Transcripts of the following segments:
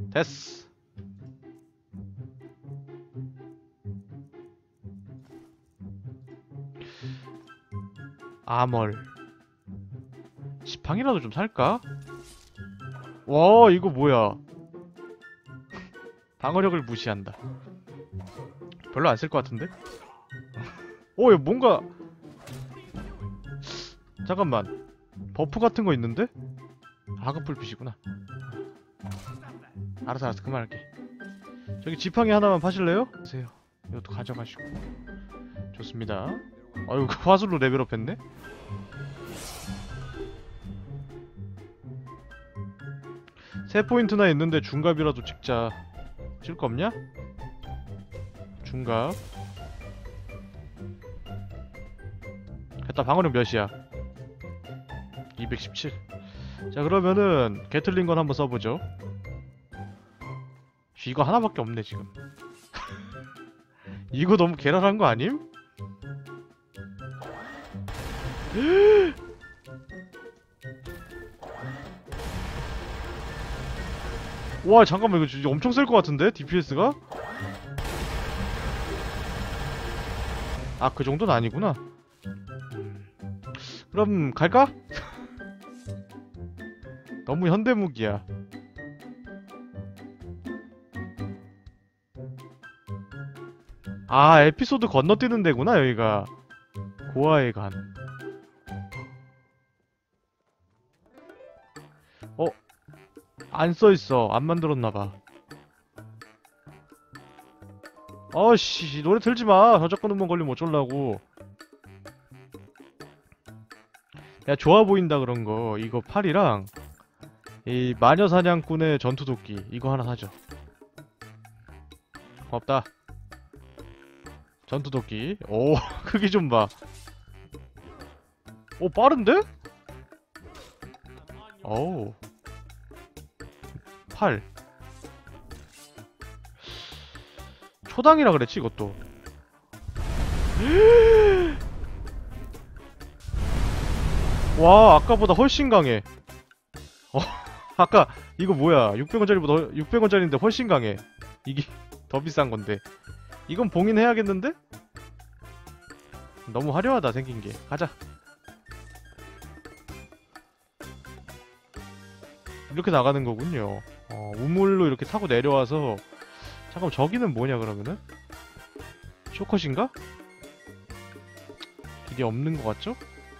됐어. 아멀 지팡이라도 좀 살까? 와 이거 뭐야. 방어력을 무시한다. 별로 안 쓸 것 같은데? 오, 이거 뭔가 잠깐만 버프 같은 거 있는데? 하급불빛이구나. 알았어 그만할게. 저기 지팡이 하나만 파실래요? 보세요. 이것도 가져가시고. 좋습니다. 아유 화술로 레벨업 했네? 세 포인트나 있는데 중갑이라도 찍자. 칠 거 없냐? 중갑. 됐다. 방어력 몇이야? 217. 자 그러면은 게틀링건 한번 써보죠. 이거 하나밖에 없네 지금. 이거 너무 괴랄한 거 아님? 와 잠깐만 이거 진짜 엄청 셀 것 같은데? DPS가? 아 그 정도는 아니구나. 그럼 갈까? 너무 현대무기야. 아 에피소드 건너뛰는 데구나 여기가. 고아의 간. 어? 안 써있어. 안 만들었나봐. 어씨 노래 틀지마. 저작권 음원 걸리면 어쩌려고. 야 좋아 보인다 그런거 이거 팔이랑 이 마녀사냥꾼의 전투도끼 이거 하나 사죠. 고맙다. 전투도끼. 오 크기 좀봐. 오 빠른데? 어우 팔 초당이라 그랬지 이것도. 와 아까보다 훨씬 강해. 아까 이거 뭐야 600원짜리보다 600원짜리인데 훨씬 강해. 이게 더 비싼건데 이건 봉인해야겠는데? 너무 화려하다 생긴게. 가자. 이렇게 나가는 거군요. 우물로 이렇게 타고 내려와서. 잠깐만 저기는 뭐냐 그러면은? 쇼컷인가? 길이 없는 것 같죠?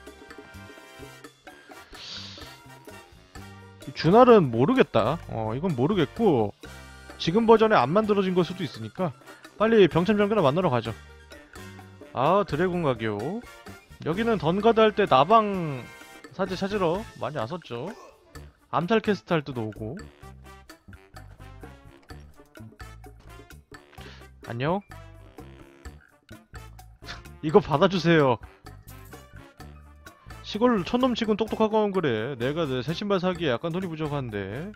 주날은 모르겠다. 이건 모르겠고 지금 버전에 안 만들어진 걸 수도 있으니까 빨리 병참장교나 만나러 가죠. 아 드래곤 가교. 여기는 던가드 할 때 나방 사제 찾으러 많이 왔었죠. 암탈 캐스트 할 때도 오고. 안녕? 이거 받아주세요. 시골 촌놈치곤 똑똑하고 하면 그래. 내가 내 새 신발 사기에 약간 돈이 부족한데.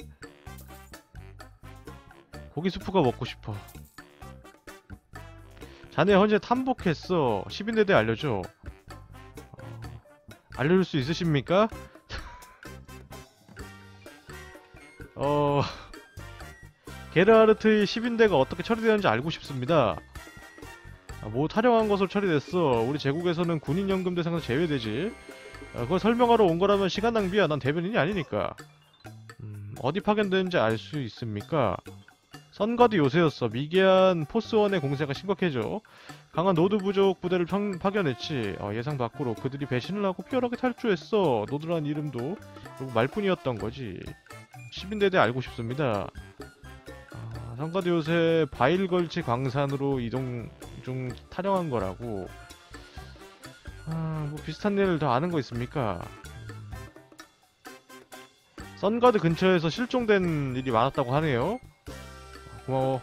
고기 수프가 먹고 싶어. 자네 현재 탐복했어. 10인대대 알려줘. 알려줄 수 있으십니까? 게르하르트의 10인대가 어떻게 처리되었는지 알고 싶습니다. 뭐 타령한 것으로 처리됐어. 우리 제국에서는 군인연금 대상에서 제외되지. 그걸 설명하러 온 거라면 시간 낭비야. 난 대변인이 아니니까. 어디 파견되는지 알 수 있습니까? 선가드 요새였어. 미개한 포스원의 공세가 심각해져. 강한 노드 부족 부대를 파견했지. 예상 밖으로 그들이 배신을 하고 피어나게 탈주했어. 노드라는 이름도 결국 말뿐이었던 거지. 10인대대 알고 싶습니다. 선가드 요새 바일걸치 광산으로 이동 중 타령한 거라고. 뭐 비슷한 일 더 아는 거 있습니까? 선가드 근처에서 실종된 일이 많았다고 하네요. 고마워.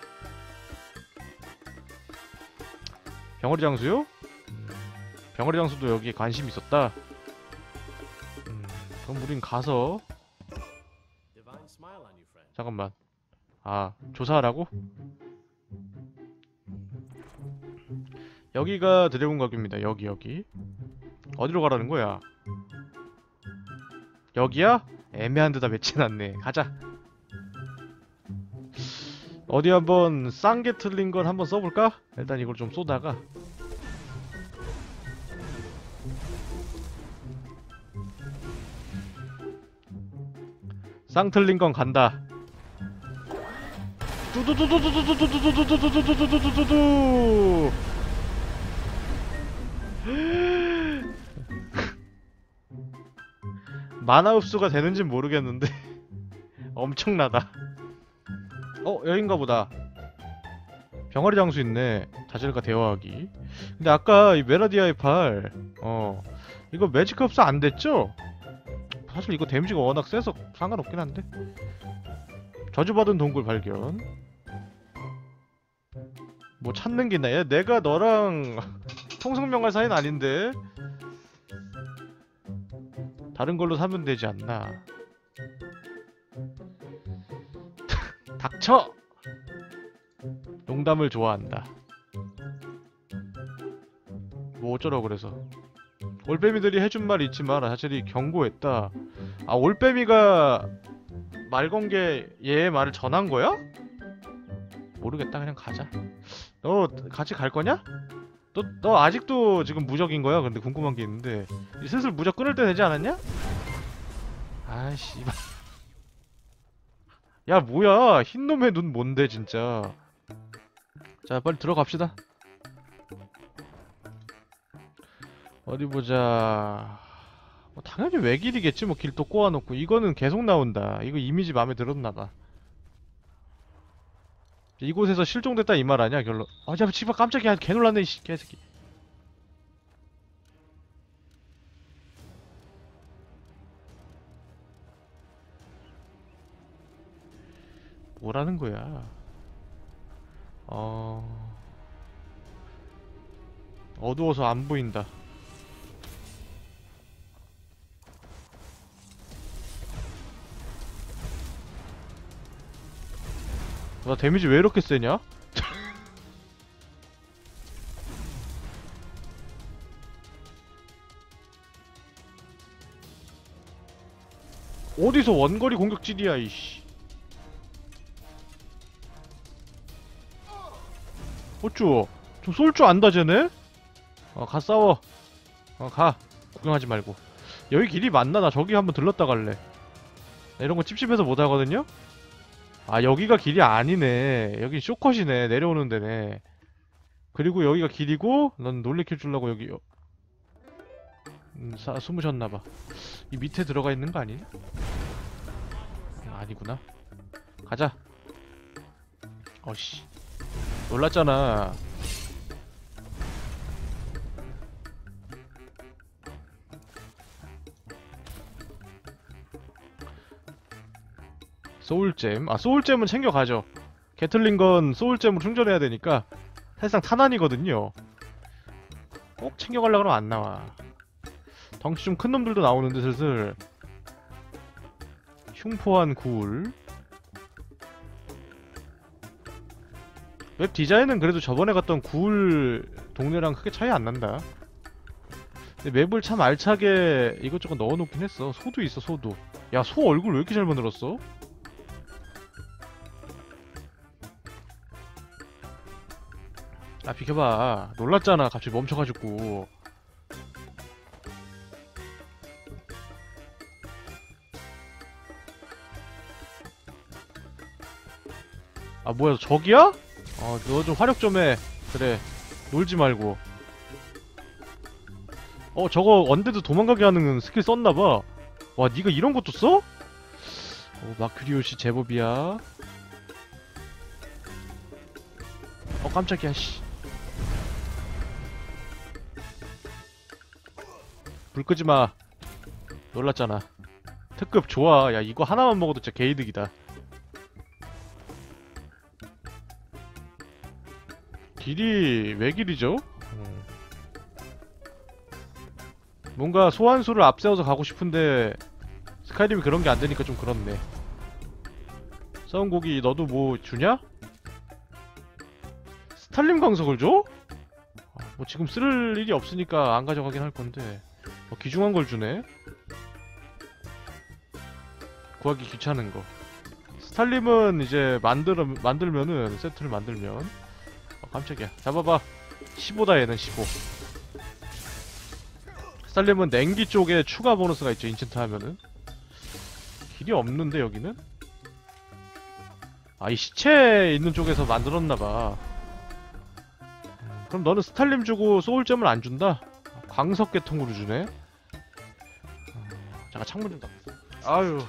병어리 장수요? 병어리 장수도 여기에 관심이 있었다. 그럼 우린 가서 잠깐만. 조사하라고? 여기가 드래곤 가게입니다. 여기 어디로 가라는 거야? 여기야? 애매한 데다 배치해놨네. 가자. 어디 한번 쌍게 틀린 건 한번 써볼까? 일단 이걸 좀 쏘다가 쌍 틀린 건 간다. 뚜두두두두두두두두두두두두두두두두두. 만화 흡수가 되는진 모르겠는데 엄청나다. 여긴가 보다. 병아리 장수 있네. 자질과 대화하기. 근데 아까 이 메라디아의 팔 이거 매직 흡수 안 됐죠? 사실 이거 데미지가 워낙 세서 상관없긴 한데. 저주받은 동굴 발견. 뭐 찾는 게 있나? 야, 내가 너랑 통성명할 사이는 아닌데 다른 걸로 사면 되지 않나. 닥쳐! 농담을 좋아한다. 뭐 어쩌라고 그래서. 올빼미들이 해준 말이 있지만 사실 경고했다. 아, 올빼미가 말 건 게 얘의 말을 전한 거야? 모르겠다. 그냥 가자. 너 같이 갈 거냐? 너 아직도 지금 무적인 거야? 근데 궁금한 게 있는데 슬슬 무적 끊을 때 되지 않았냐? 아이씨. 야, 뭐야. 흰놈의 눈 뭔데 진짜. 자, 빨리 들어갑시다. 어디 보자. 당연히 외길이겠지. 뭐 길 또 꼬아놓고. 이거는 계속 나온다. 이거 이미지 마음에 들었나봐. 이곳에서 실종됐다 이 말 아니야 결론. 야, 씨발 깜짝이야. 개 놀랐네 이 개새끼. 뭐라는 거야. 어두워서 안 보인다. 나 데미지 왜 이렇게 세냐? 어디서 원거리 공격질이야 이씨. 어쭈? 좀 쏠 줄 안다 쟤네? 가 싸워. 가. 구경하지 말고. 여기 길이 맞나? 나 저기 한번 들렀다 갈래. 나 이런 거 찝찝해서 못 하거든요? 아, 여기가 길이 아니네. 여기 쇼컷이네. 내려오는 데네. 그리고 여기가 길이고 넌 놀래킬 주려고 여기 숨으셨나봐. 이 밑에 들어가 있는 거 아니냐? 아니구나. 가자. 어씨. 놀랐잖아. 소울잼. 소울잼은 챙겨가죠. 게틀링건 소울잼으로 충전해야 되니까 사실상 탄환이거든요. 꼭 챙겨가려고 하면 안 나와. 덩치 좀 큰 놈들도 나오는데 슬슬. 흉포한 굴. 웹 디자인은 그래도 저번에 갔던 굴 동네랑 크게 차이 안 난다. 근데 맵을 참 알차게 이것저것 넣어놓긴 했어. 소도 있어, 소도. 야, 소 얼굴 왜 이렇게 잘 만들었어? 비켜봐. 놀랐잖아. 갑자기 멈춰가지고. 뭐야, 저기야? 너 좀 화력 좀 해. 그래. 놀지 말고. 저거 언데드 도망가게 하는 스킬 썼나봐. 와, 니가 이런 것도 써? 마크리오씨 제법이야. 깜짝이야, 씨. 불 끄지 마. 놀랐잖아. 특급 좋아. 야, 이거 하나만 먹어도 진짜 개이득이다. 길이 왜 길이죠? 뭔가 소환수를 앞세워서 가고 싶은데 스카이림이 그런 게 안 되니까 좀 그렇네. 썩은고기 너도 뭐 주냐? 스탈림 광석을 줘? 뭐 지금 쓸 일이 없으니까 안 가져가긴 할 건데. 귀중한 걸 주네. 구하기 귀찮은 거. 스탈림은 이제 만들면은 세트를 만들면 깜짝이야. 잡아봐. 15다 얘는 15. 스탈림은 냉기 쪽에 추가 보너스가 있죠. 인챈트 하면은. 길이 없는데 여기는? 아, 이 시체 있는 쪽에서 만들었나봐. 그럼 너는 스탈림 주고 소울잼을 안 준다? 광석 계통으로 주네? 잠깐 창문 좀 닫고. 아유.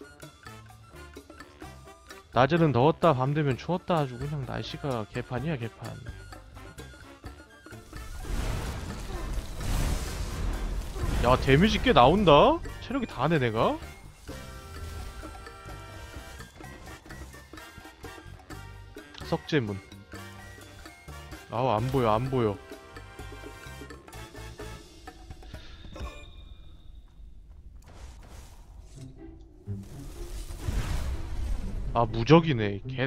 낮에는 더웠다, 밤 되면 추웠다. 아주 그냥 날씨가 개판이야, 개판. 야, 데미지 꽤 나온다? 체력이 다네, 내가? 석재문. 아우, 안 보여, 안 보여. 아, 무적이네. 개.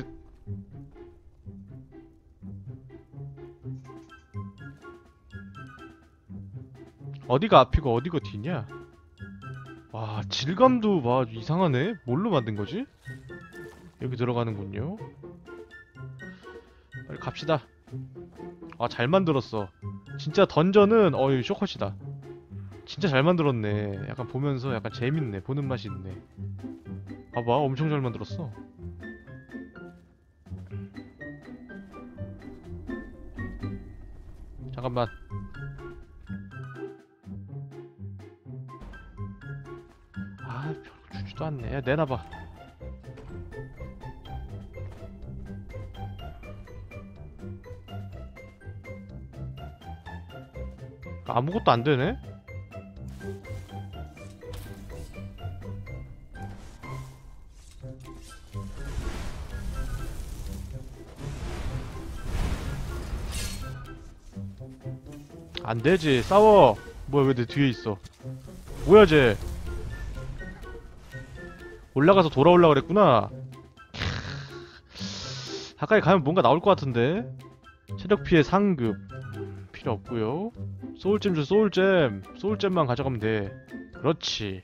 어디가 앞이고 어디가 뒤냐? 와, 질감도 봐. 이상하네. 뭘로 만든 거지? 여기 들어가는군요. 빨리 갑시다. 아, 잘 만들었어. 진짜 던전은 어이 쇼컷이다. 진짜 잘 만들었네. 약간 보면서 약간 재밌네. 보는 맛이 있네. 봐봐, 엄청 잘 만들었어. 잠깐만. 아, 별로 주지도 않네. 야, 내놔봐. 아무것도 안 되네? 안 되지. 싸워. 뭐야, 왜 내 뒤에 있어? 뭐야, 쟤? 올라가서 돌아올라 그랬구나. 가까이 가면 뭔가 나올 것 같은데. 체력 피해 상급. 필요 없고요. 소울잼 줘, 소울잼. 소울잼만 가져가면 돼. 그렇지.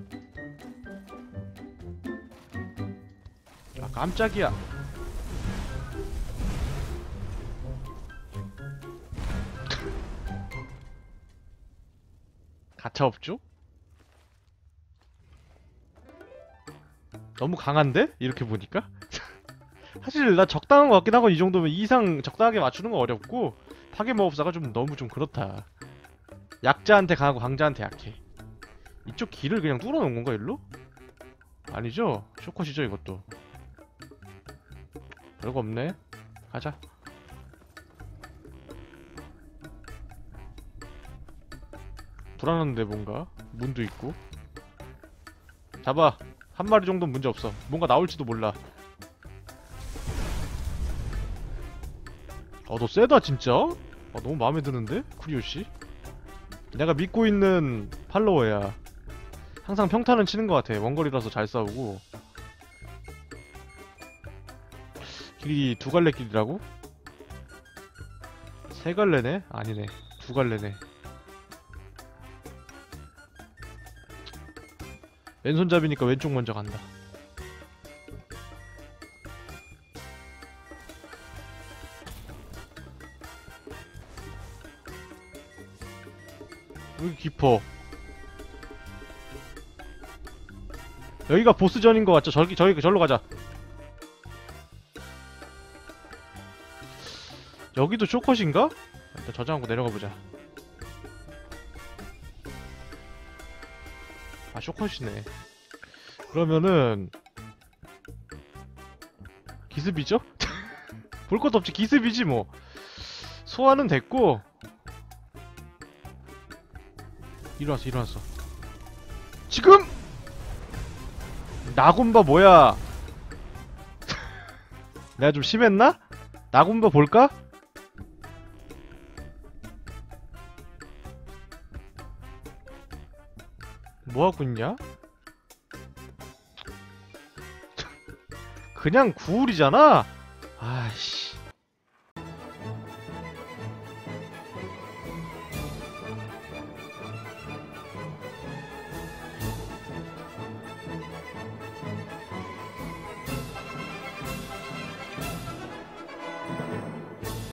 아, 깜짝이야. 가차없죠? 너무 강한데? 이렇게 보니까? 사실 나 적당한 것 같긴 하고, 이 정도면 이상 적당하게 맞추는 건 어렵고, 파괴마법사가 좀 너무 좀 그렇다. 약자한테 강하고 강자한테 약해. 이쪽 길을 그냥 뚫어놓은 건가, 일로? 아니죠? 쇼컷이죠, 이것도. 별거 없네. 가자. 불안한데, 뭔가. 문도 있고. 잡아. 한 마리 정도는 문제 없어. 뭔가 나올지도 몰라. 너 세다, 진짜? 너무 마음에 드는데? 쿠리오씨? 내가 믿고 있는 팔로워야. 항상 평타는 치는 것 같아. 원거리라서 잘 싸우고. 길이 두 갈래 길이라고? 세 갈래네? 아니네. 두 갈래네. 왼손잡이니까 왼쪽 먼저 간다. 여기 깊어. 여기가 보스전인 것 같죠? 절로 가자. 여기도 쇼컷인가? 일단 저장하고 내려가 보자. 아, 쇼컷이네. 그러면은 기습이죠? 볼 것도 없지. 기습이지 뭐. 소화는 됐고. 일어났어. 지금! 나군바 뭐야? 내가 좀 심했나? 나군바 볼까? 뭐하고 있냐? 그냥 구울이잖아? 아이씨.